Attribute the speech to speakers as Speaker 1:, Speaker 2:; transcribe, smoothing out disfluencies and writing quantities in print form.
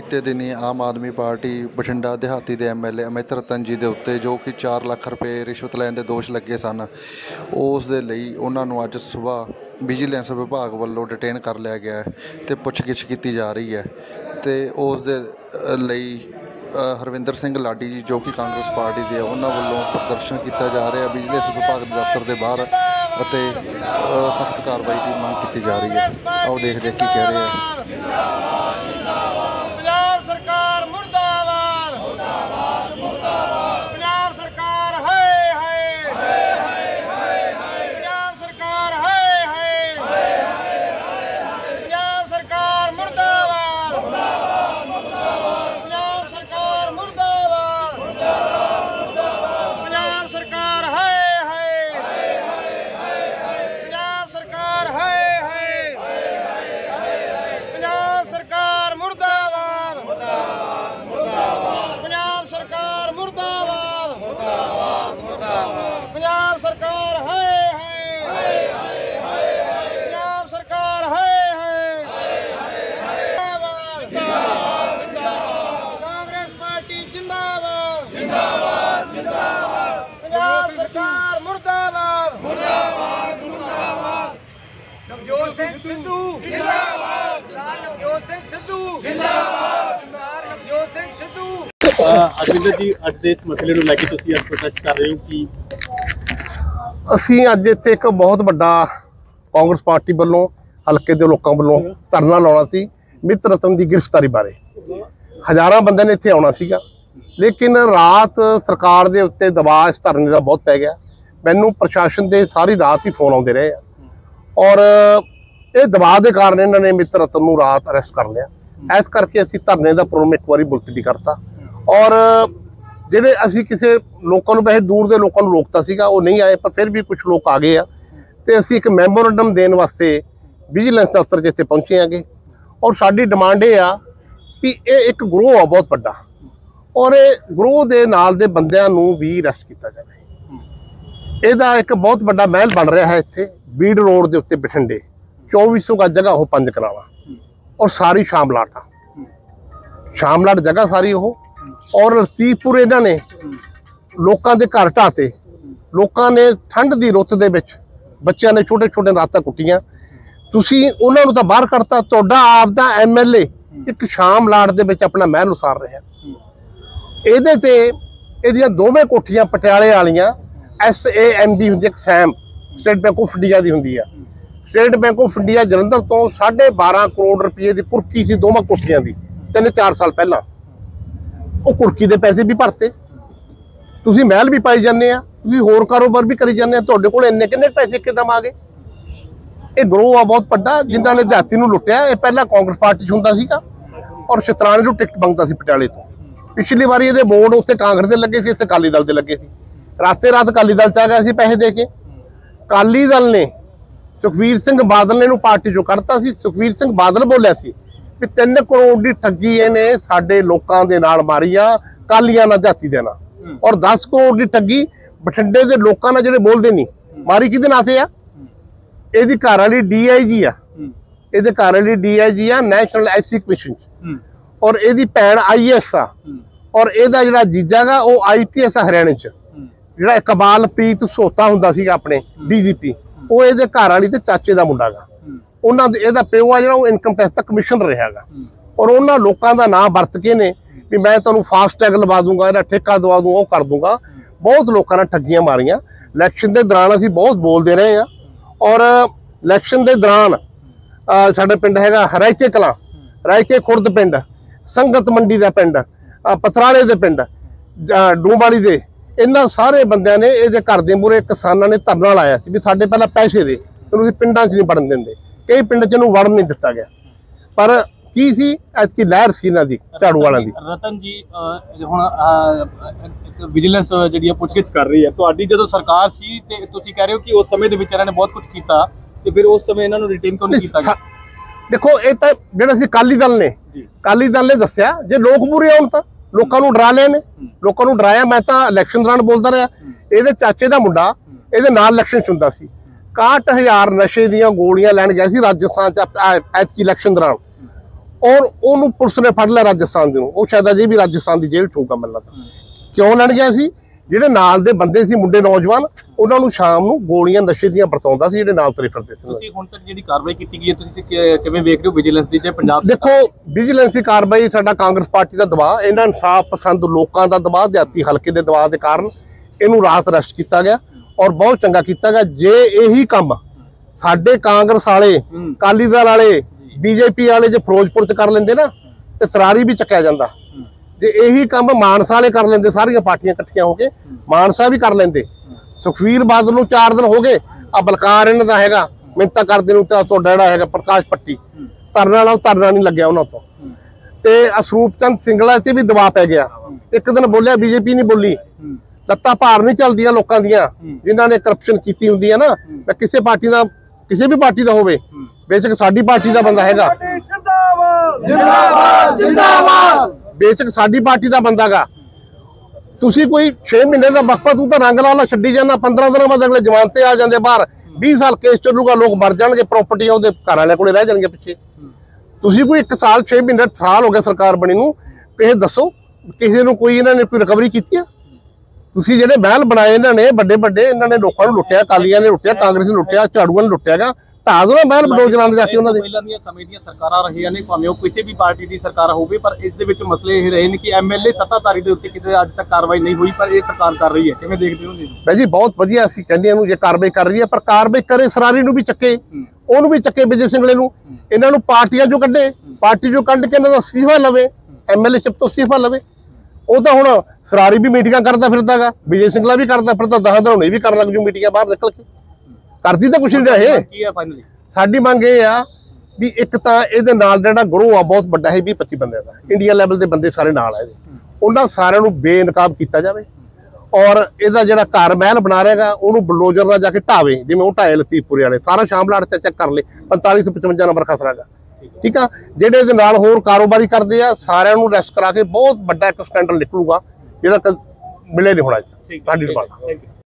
Speaker 1: बीते दिनी आम आदमी पार्टी बठिंडा देहाती के MLA अमित रतन जी के उत्ते जो कि 4 लाख रुपए रिश्वत लैन के दोष लगे सन, उस दे लई उन्होंने अज सुबह विजिलेंस विभाग वालों डिटेन कर लिया गया है तो पुछगिछ की जा रही है। तो उस दे लई हरविंदर सिंह लाडी जी जो कि कांग्रेस पार्टी के उन्होंने वालों प्रदर्शन किया जा रहा है विजिलेंस विभाग के दफ्तर के बाहर, सख्त कार्रवाई की मांग की जा रही है। आओ देखते की कह रहे हैं।
Speaker 2: अरविंदर जी अज दे इस मसले नूं लैके तुसीं अज प्रोटेस्ट कर रहे हो कि
Speaker 3: ਅਸੀਂ ਅੱਜ ਇੱਥੇ ਇੱਕ ਬਹੁਤ ਵੱਡਾ ਕਾਂਗਰਸ ਪਾਰਟੀ ਵੱਲੋਂ ਹਲਕੇ ਦੇ ਲੋਕਾਂ ਵੱਲੋਂ ਧਰਨਾ ਲਾਉਣਾ ਸੀ ਅਮਿਤ ਰਤਨ ਦੀ ਗ੍ਰਿਫਤਾਰੀ ਬਾਰੇ। ਹਜ਼ਾਰਾਂ ਬੰਦਿਆਂ ਨੇ ਇੱਥੇ ਆਉਣਾ ਸੀਗਾ, ਲੇਕਿਨ ਰਾਤ ਸਰਕਾਰ ਦੇ ਉੱਤੇ ਦਬਾਅ ਇਸ ਧਰਨੇ ਦਾ ਬਹੁਤ ਪੈ ਗਿਆ। ਮੈਨੂੰ ਪ੍ਰਸ਼ਾਸਨ ਦੇ ਸਾਰੀ ਰਾਤ ਹੀ ਫੋਨ ਆਉਂਦੇ ਰਹੇ ਆ ਔਰ ਇਹ ਦਬਾਅ ਦੇ ਕਾਰਨ ਇਹਨਾਂ ਨੇ ਅਮਿਤ ਰਤਨ ਨੂੰ ਰਾਤ ਅਰੈਸਟ ਕਰ ਲਿਆ। ਇਸ ਕਰਕੇ ਅਸੀਂ ਧਰਨੇ ਦਾ ਪ੍ਰੋਗਰਾਮ ਇੱਕ ਵਾਰੀ ਮੁਲਤਵੀ ਕਰਤਾ और ਜਿਹੜੇ ਅਸੀਂ ਕਿਸੇ ਲੋਕਾਂ ਨੂੰ ਵੈਸੇ ਦੂਰ ਦੇ ਲੋਕਾਂ ਨੂੰ ਰੋਕਤਾ ਸੀਗਾ ਉਹ ਨਹੀਂ ਆਏ, ਪਰ ਫਿਰ ਵੀ ਕੁਝ ਲੋਕ ਆ ਗਏ ਆ ਤੇ ਅਸੀਂ ਇੱਕ ਮੈਮੋਰੰਡਮ ਦੇਣ ਵਾਸਤੇ ਵਿਜੀਲੈਂਸ ਦਫ਼ਤਰ ਜਿੱਥੇ ਪਹੁੰਚੇ ਆਂਗੇ ਔਰ ਸਾਡੀ ਡਿਮਾਂਡ ਇਹ ਆ ਵੀ ਇਹ ਇੱਕ ਗਰੋਹ ਆ ਬਹੁਤ ਵੱਡਾ ਔਰ ਇਹ ਗਰੋਹ ਦੇ ਨਾਲ ਦੇ ਬੰਦਿਆਂ ਨੂੰ ਵੀ ਅਰੈਸਟ ਕੀਤਾ ਜਾਵੇ। ਇਹਦਾ ਇੱਕ ਬਹੁਤ ਵੱਡਾ ਮਹਿਲ ਬਣ ਰਿਹਾ ਹੈ ਇੱਥੇ ਬੀੜ ਰੋਡ ਦੇ ਉੱਤੇ ਬਠਿੰਡੇ 2400 ਗਜ ਜਗ੍ਹਾ ਉਹ 5 ਕਨਾਲਾਂ ਔਰ ਸਾਰੀ ਸ਼ਾਮਲਾਟ ਆ, ਸ਼ਾਮਲਾਟ ਜਗ੍ਹਾ ਸਾਰੀ ਉਹ और लतीफपुर इन्होंने लोगों के घर ढाते, लोगों ने ठंड की रुत दे विच बच्चों ने छोटे छोटे रातां कुट्टियां, तुसीं उन्हां नूं तां बाहर करता, तुहाडा आपदा MLA एक शाम लाट दे विच अपना महल उसार रहा। इहदे ते इहदियां दोवें कोठियां पटियाले वालियां SAMB हुंदी, एक सैम स्टेट बैंक ऑफ इंडिया दी हुंदी आ। State Bank of India Jalandhar तो 12.5 करोड़ रुपये की कुर्की सी दोवां कोठियां दी 3-4 साल पहला। ਉਹ ਕੁਰਕੀ ਦੇ ਪੈਸੇ ਵੀ ਭਰਤੇ, ਤੁਸੀਂ ਮਹਿਲ ਵੀ ਪਾਈ ਜਾਂਦੇ ਆ, ਤੁਸੀਂ ਹੋਰ ਕਾਰੋਬਾਰ ਵੀ ਕਰੀ ਜਾਂਦੇ ਆ, ਤੁਹਾਡੇ ਕੋਲ ਇੰਨੇ ਕਿੰਨੇ ਪੈਸੇ ਕਿੱਦਾਂ ਆ ਗਏ? ਇਹ ਗਰੋਹ ਆ ਬਹੁਤ ਵੱਡਾ ਜਿਨ੍ਹਾਂ ਨੇ ਦਿਹਾਤੀ ਨੂੰ ਲੁੱਟਿਆ। ਇਹ ਪਹਿਲਾਂ ਕਾਂਗਰਸ ਪਾਰਟੀ 'ਚ ਹੁੰਦਾ ਸੀਗਾ ਔਰ ਸ਼ਤਰਾਣੇ ਨੂੰ ਟਿਕਟ ਮੰਗਦਾ ਸੀ ਪਟਿਆਲੇ ਤੋਂ। ਪਿਛਲੀ ਵਾਰੀ ਇਹਦੇ ਬੋਰਡ ਉੱਥੇ ਕਾਂਗਰਸ ਦੇ ਲੱਗੇ ਸੀ, ਇੱਥੇ ਅਕਾਲੀ ਦਲ ਦੇ ਲੱਗੇ ਸੀ। ਰਾਤੇ ਰਾਤ ਅਕਾਲੀ ਦਲ 'ਚ ਆ ਗਿਆ ਸੀ ਪੈਸੇ ਦੇ ਕੇ। ਅਕਾਲੀ ਦਲ ਨੇ ਸੁਖਬੀਰ ਸਿੰਘ ਬਾਦਲ ਨੇ ਇਹਨੂੰ ਪਾਰਟੀ 'ਚੋਂ ਕੱਢਤਾ ਸੀ। ਸੁਖਬੀਰ ਸਿੰਘ ਬਾਦਲ ਬੋਲਿਆ ਸੀ ਵੀ 3 करोड़ की ठगी इन्हें साडे लोकां दे नाल मारी आ, कालियां नाल जाति दे नाल, और 10 करोड़ की ठगी बठिंडे दे लोकां नाल जिहड़े बोलदे नहीं मारी किहदे नाल आ? इहदी घर वाली DIG आ, इहदे घर वाली DIG आ नैशनल एथिक्स कमीशन और इहदी भैन IAS आ और इहदा जिहड़ा जीजा गा वो IPS आ हरियाणे च। जिहड़ा इकबालप्रीत सोता हुंदा सीगा अपने DGP, वो इहदे घर वाली ते चाचे दा मुंडा गा। उन्होंने ਇਹਦਾ ਪਿਓ ਆ ਜਿਹੜਾ ਉਹ ਇਨਕਮ ਟੈਕਸ ਦਾ ਕਮਿਸ਼ਨਰ ਰਿਹਾਗਾ ਔਰ ਉਹਨਾਂ ਲੋਕਾਂ ਦਾ ਨਾਮ ਵਰਤ ਕੇ ਨੇ ਵੀ ਮੈਂ ਤੁਹਾਨੂੰ ਫਾਸਟ ਟੈਗ ਲਵਾ ਦੂੰਗਾ, ਇਹਦਾ ਠੇਕਾ ਦਵਾ ਦੂੰਗਾ, ਉਹ ਕਰ ਦੂੰਗਾ। ਬਹੁਤ ਲੋਕਾਂ ਨੇ ਠੱਗੀਆਂ ਮਾਰੀਆਂ। ਇਲੈਕਸ਼ਨ ਦੇ ਦੌਰਾਨ ਅਸੀਂ ਬਹੁਤ ਬੋਲਦੇ ਰਹੇ ਆ ਔਰ ਇਲੈਕਸ਼ਨ ਦੇ ਦੌਰਾਨ ਸਾਡੇ ਪਿੰਡ ਹੈਗਾ ਹਰਾਇਕੇ ਕਲਾਂ, ਰਾਇਕੇ ਖੁਰਦ ਪਿੰਡ, ਸੰਗਤ ਮੰਡੀ ਦਾ ਪਿੰਡ, ਪਥਰਾਲੇ ਦੇ ਪਿੰਡ, ਡੂੰਬਾਲੀ ਦੇ, ਇਹਨਾਂ ਸਾਰੇ ਬੰਦਿਆਂ ਨੇ ਇਹਦੇ ਘਰ ਦੇ ਮੂਹਰੇ ਕਿਸਾਨਾਂ ਨੇ ਧਰਨਾ ਲਾਇਆ ਸੀ ਵੀ ਸਾਡੇ ਪਹਿਲਾਂ ਪੈਸੇ ਦੇ, ਤੈਨੂੰ ਅਸੀਂ ਪਿੰਡਾਂ 'ਚ ਨਹੀਂ ਵੜਨ ਦਿੰਦੇ। ਕਈ ਪਿੰਡ 'ਚ ਇਹਨੂੰ ਵੜਨ ਨਹੀਂ ਦਿੱਤਾ ਗਿਆ, ਪਰ ਕੀ ਸੀ ਐਤਕੀ ਲਹਿਰ ਸੀ ਇਹਨਾਂ ਦੀ ਝਾੜੂ ਵਾਲਿਆਂ ਦੀ।
Speaker 2: ਰਤਨ ਜੀ ਹੁਣ ਇੱਕ ਵਿਜੀਲੈਂਸ ਜਿਹੜੀ ਪੁੱਛਗਿੱਛ ਕਰ ਰਹੀ ਹੈ ਤੁਹਾਡੀ, ਜਦੋਂ ਸਰਕਾਰ ਸੀ ਤੇ ਤੁਸੀਂ ਕਹਿ ਰਹੇ ਹੋ ਕਿ ਉਸ ਸਮੇਂ ਦੇ ਵਿੱਚ ਇਹਨਾਂ ਨੇ ਬਹੁਤ ਕੁਝ ਕੀਤਾ ਤੇ ਫਿਰ ਉਸ ਸਮੇਂ ਇਹਨਾਂ ਨੂੰ ਰਿਟੇਨ ਕਿਉਂ ਨਹੀਂ ਕੀਤਾ ਗਿਆ?
Speaker 3: ਦੇਖੋ ਇਹ ਤਾਂ ਜਿਹੜਾ ਸੀ ਅਕਾਲੀ ਦਲ ਨੇ ਦੱਸਿਆ, ਜੇ ਲੋਕ ਪੂਰੇ ਆਉਣ ਤਾਂ ਲੋਕਾਂ ਨੂੰ ਡਰਾ ਲਏ ਨੇ, ਲੋਕਾਂ ਨੂੰ ਡਰਾਇਆ। ਮੈਂ ਤਾਂ ਇਲੈਕਸ਼ਨ ਦੌਰਾਨ ਬੋਲਦਾ ਰਿਹਾ, ਇਹਦੇ ਚਾਚੇ ਦਾ ਮੁੰਡਾ ਇਹਦੇ ਨਾਲ ਇਲੈਕਸ਼ਨ 'ਚ ਹੁੰਦਾ ਸੀ। 61,000 ਨਸ਼ੇ ਦੀਆਂ ਗੋਲੀਆਂ ਲੈਣ ਗਿਆ ਸੀ ਰਾਜਸਥਾਨ 'ਚ ਐਤਕੀ ਇਲੈਕਸ਼ਨ ਦੌਰਾਨ। ਔਰ ਉਹਨੂੰ ਪੁਲਿਸ ਨੇ ਫੜ ਲਿਆ ਰਾਜਸਥਾਨ ਦੇ ਨੂੰ। ਉਹ ਸ਼ਾਇਦ ਅਜੇ ਵੀ ਰਾਜਸਥਾਨ ਦੀ ਜੇਲ੍ਹ ਠੋਕਾ ਮਿਲਦਾ ਤਾਂ। ਕਿਉਂ ਲੈਣ ਗਿਆ ਸੀ? ਜਿਹੜੇ ਨਾਲ ਦੇ ਬੰਦੇ ਸੀ ਮੁੰਡੇ ਨੌਜਵਾਨ, ਉਹਨਾਂ ਨੂੰ ਸ਼ਾਮ ਨੂੰ ਗੋਲੀਆਂ ਨਸ਼ੇ ਦੀਆਂ ਵਰਤਾਉਂਦਾ ਸੀ, ਜਿਹੜੇ ਨਾਲ ਤੁਰੇ ਫਿਰਦੇ ਸੀ।
Speaker 2: ਤੁਸੀਂ ਹੁਣ ਤੱਕ ਜਿਹੜੀ ਕਾਰਵਾਈ ਕੀਤੀ ਗਈ ਹੈ ਤੁਸੀਂ ਕਿਵੇਂ ਵੇਖ ਰਹੇ ਹੋ ਵਿਜੀਲੈਂਸ ਦੀ ਤੇ ਪੰਜਾਬ?
Speaker 3: ਦੇਖੋ, ਵਿਜੀਲੈਂਸ ਦੀ ਕਾਰਵਾਈ ਸਾਡਾ ਕਾਂਗਰਸ ਪਾਰਟੀ ਦਾ ਦਬਾਅ, ਇਹਨਾਂ ਇਨਸਾਫ ਪਸੰਦ ਲੋਕਾਂ ਦਾ ਦਬਾਅ, ਦਿਹਾਤੀ ਹਲਕੇ ਦੇ ਦਬਾਅ ਦੇ ਕਾਰਨ ਇਹਨੂੰ ਰਾਤ ਅਰੈਸਟ ਕੀਤਾ ਗਿਆ ਔਰ ਬਹੁਤ ਚੰਗਾ ਕੀਤਾ ਗਿਆ। ਜੇ ਇਹੀ ਕੰਮ ਸਾਡੇ ਕਾਂਗਰਸ ਵਾਲੇ, ਅਕਾਲੀ ਦਲ ਵਾਲੇ, ਬੀਜੇਪੀ ਵਾਲੇ ਜੇ ਫਿਰੋਜ਼ਪੁਰ ਚ ਕਰ ਲੈਂਦੇ ਨਾ ਤੇ ਸਰਾਰੀ ਵੀ ਚੱਕਿਆ ਜਾਂਦਾ। ਜੇ ਇਹੀ ਕੰਮ ਮਾਨਸਾ ਵਾਲੇ ਕਰ ਲੈਂਦੇ, ਸਾਰੀਆਂ ਪਾਰਟੀਆਂ ਇਕੱਠੀਆਂ ਹੋ ਕੇ ਮਾਨਸਾ ਵੀ ਕਰ ਲੈਂਦੇ। ਸੁਖਵੀਰ ਬਾਦਲ ਨੂੰ 4 ਦਿਨ ਹੋ ਗਏ, ਆ ਬਲਕਾਰ ਇਹਨਾਂ ਦਾ ਹੈਗਾ ਮਿੰਨਤਾਂ ਕਰਦੇ ਨੂੰ, ਤਾਂ ਤੁਹਾਡਾ ਜਿਹੜਾ ਹੈਗਾ ਪ੍ਰਕਾਸ਼ ਪੱਟੀ ਧਰਨਾ ਵਾਲਾ, ਉਹ ਧਰਨਾ ਨਹੀਂ ਲੱਗਿਆ ਉਹਨਾਂ ਤੋਂ। ਤੇ ਅਸਰੂਪ ਚੰਦ ਸਿੰਗਲਾ ਤੇ ਵੀ ਦਬਾਅ ਪੈ ਗਿਆ। ਇੱਕ ਦਿਨ ਬੋਲਿਆ, ਬੀਜੇਪੀ ਨਹੀਂ ਬੋਲੀ। ਲੱਤਾਂ ਭਾਰ ਨਹੀਂ ਚੱਲਦੀਆਂ ਲੋਕਾਂ ਦੀਆਂ, ਜਿਨ੍ਹਾਂ ਨੇ ਕਰਪਸ਼ਨ ਕੀਤੀ ਹੁੰਦੀ ਹੈ ਨਾ। ਮੈਂ ਕਿਸੇ ਪਾਰਟੀ ਦਾ, ਕਿਸੇ ਵੀ ਪਾਰਟੀ ਦਾ ਹੋਵੇ, ਬੇਸ਼ੱਕ ਸਾਡੀ ਪਾਰਟੀ ਦਾ ਬੰਦਾ ਹੈਗਾ, ਜਿੰਦਾਬਾਦ ਜਿੰਦਾਬਾਦ, ਬੇਸ਼ੱਕ ਸਾਡੀ ਪਾਰਟੀ ਦਾ ਬੰਦਾ ਗਾ, ਤੁਸੀਂ ਕੋਈ 6 ਮਹੀਨੇ ਦਾ ਵਕਫਾ ਤੂੰ ਤਾਂ ਰੰਗ ਲਾ ਛੱਡੀ ਜਾਣਾ, 15 ਦਿਨਾਂ ਬਾਅਦ ਅਗਲੇ ਜਮਾਨ ਤੇ ਆ ਜਾਂਦੇ ਬਾਹਰ, 20 ਸਾਲ ਕੇਸ ਚੱਲੂਗਾ, ਲੋਕ ਮਰ ਜਾਣਗੇ, ਪ੍ਰਾਪਰਟੀਆਂ ਉਹਦੇ ਘਰ ਵਾਲਿਆਂ ਕੋਲੇ ਰਹਿ ਜਾਣਗੇ ਪਿੱਛੇ। ਤੁਸੀਂ ਕੋਈ 1 ਸਾਲ 6 ਮਹੀਨੇ ਸਾਲ ਹੋ ਗਿਆ ਸਰਕਾਰ ਬਣੀ ਨੂੰ, ਇਹ ਦੱਸੋ ਕਿਸੇ ਨੂੰ ਕੋਈ ਇਹਨਾਂ ਨੇ ਕੋਈ ਰਿਕਵਰੀ ਕੀਤੀ ਆ? ਤੁਸੀਂ ਜਿਹੜੇ ਮਹਿਲ ਬਣਾਏ ਇਹਨਾਂ ਨੇ ਵੱਡੇ ਵੱਡੇ, ਇਹਨਾਂ ਨੇ ਲੋਕਾਂ ਨੂੰ ਲੁੱਟਿਆ, ਅਕਾਲੀਆਂ ਨੇ ਲੁੱਟਿਆ, ਕਾਂਗਰਸ ਨੇ ਲੁੱਟਿਆ, ਝਾੜੂਆਂ ਨੇ ਲੁੱਟਿਆ ਗਾ। ਢਾਹ ਦੋ ਨਾ ਮਹਿਲ ਬਡੋਜਰਾਂ ਦੇ ਜਾ ਕੇ ਉਹਨਾਂ ਦੇ।
Speaker 2: ਪਹਿਲਾਂ ਦੀਆਂ ਸਮੇਂ ਦੀਆਂ ਸਰਕਾਰਾਂ ਰਹੀਆਂ ਨੇ, ਭਾਵੇਂ ਉਹ ਕਿਸੇ ਵੀ ਪਾਰਟੀ ਦੀ ਸਰਕਾਰ ਹੋਵੇ, ਪਰ ਇਸ ਦੇ ਵਿੱਚ ਮਸਲੇ ਇਹ ਰਹੇ ਨੇ ਕਿ ਐਮਐਲਏ ਸੱਤਾਧਾਰੀ ਦੇ ਉੱਤੇ ਕਿਤੇ ਅੱਜ ਤੱਕ ਕਾਰਵਾਈ ਨਹੀਂ ਹੋਈ, ਪਰ ਇਹ ਸਰਕਾਰ ਕਰ ਰਹੀ ਹੈ। ਕਿਵੇਂ ਦੇਖਦੇ ਹੋ ਜੀ?
Speaker 3: ਭਾਈ ਜੀ ਬਹੁਤ ਵਧੀਆ, ਅਸੀਂ ਕਹਿੰਦੇ ਇਹਨੂੰ ਜੇ ਕਾਰਵਾਈ ਕਰ ਰਹੀ ਹੈ, ਪਰ ਕਾਰਵਾਈ ਕਰੇ ਸਰਾਰੀ ਨੂੰ ਵੀ ਚੱਕੇ, ਉਹਨੂੰ ਵੀ ਚੱਕੇ, ਵਿਜੇ ਸਿੰਗਲੇ ਨੂੰ, ਇਹਨਾਂ ਨੂੰ ਪਾਰਟੀਆਂ ਚੋਂ ਕੱਢੇ, ਪਾਰਟੀ ਚੋਂ ਕੱਢ ਕੇ ਇਹਨਾਂ ਦਾ ਅਸਤੀਫਾ ਲਵੇ, ਐਮਐਲਏਸ਼ਿਪ ਤੋਂ ਅਸਤੀਫਾ ਲਵੇ। ਉਹ ਤਾਂ ਹੁਣ ਸਰਾਰੀ ਵੀ ਮੀਟਿੰਗਾਂ ਕਰਦਾ ਫਿਰਦਾ ਗਾ, ਵਿਜੇ ਸਿੰਗਲਾ ਵੀ ਕਰਦਾ ਫਿਰਦਾ, 10 ਦਿਨ ਹੁਣੇ ਵੀ ਕਰਨ ਲੱਗ ਜੂ ਮੀਟਿੰਗਾਂ ਬਾਹਰ ਨਿਕਲ ਕੇ। ਕਰਦੀ ਤਾਂ ਕੁਛ ਨਹੀਂ ਰਿਹਾ ਇਹ।
Speaker 2: ਕੀ ਹੈ ਫਾਈਨਲੀ
Speaker 3: ਸਾਡੀ ਮੰਗ ਇਹ ਆ ਵੀ ਇੱਕ ਤਾਂ ਇਹਦੇ ਨਾਲ ਜਿਹੜਾ ਗਰੋਹ ਆ ਬਹੁਤ ਵੱਡਾ ਹੈ, 20-25 ਬੰਦਿਆਂ ਦਾ, ਇੰਡੀਆ ਲੈਵਲ ਦੇ ਬੰਦੇ ਸਾਰੇ ਨਾਲ ਆ ਇਹਦੇ, ਉਹਨਾਂ ਸਾਰਿਆਂ ਨੂੰ ਬੇਨਕਾਬ ਕੀਤਾ ਜਾਵੇ। ਔਰ ਇਹਦਾ ਜਿਹੜਾ ਘਰ ਮਹਿਲ ਬਣਾ ਰਿਹਾਗਾ ਉਹਨੂੰ ਬਲਡੋਜ਼ਰ ਨਾਲ ਜਾ ਕੇ ਢਾਵੇ, ਜਿਵੇਂ ਉਹ ਢਾਏ ਲਤੀਫਪੁਰੇ ਵਾਲੇ, ਸਾਰਾ ਸ਼ਾਮਲਾਟ ਚੈੱਕ ਕਰ ਲੇ, 4555 ਨੰਬਰ ਖਸਰਾ ਗਾ। ਠੀਕ ਆ, ਜਿਹੜੇ ਇਹਦੇ ਨਾਲ ਹੋਰ ਕਾਰੋਬਾਰੀ ਕਰਦੇ ਆ ਸਾਰਿਆਂ ਨੂੰ ਅਰੈਸਟ ਕਰਾ ਕੇ ਬਹੁਤ ਵੱਡਾ ਇੱਕ ਸਕੈਂਡਲ ਨਿਕਲੂਗਾ, ਜਿਹੜਾ ਮਿਲੇ ਨਹੀਂ ਹੋਣਾ।
Speaker 2: ਠੀਕ ਹੈ।